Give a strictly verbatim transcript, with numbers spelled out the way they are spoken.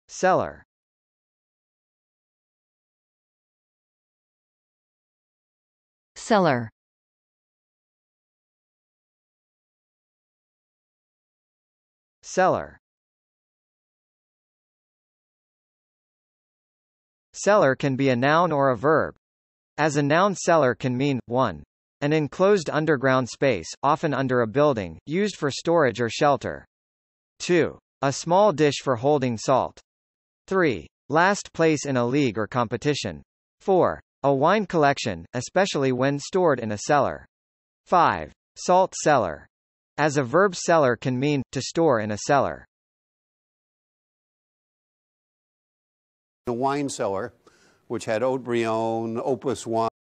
Cellar. Cellar. Cellar. Cellar can be a noun or a verb. As a noun, cellar can mean, one. An enclosed underground space, often under a building, used for storage or shelter. two. A small dish for holding salt. three. Last place in a league or competition. four. A wine collection, especially when stored in a cellar. five. Salt cellar. As a verb, cellar can mean, to store in a cellar. The wine cellar, which had Haut-Brion, Opus wine.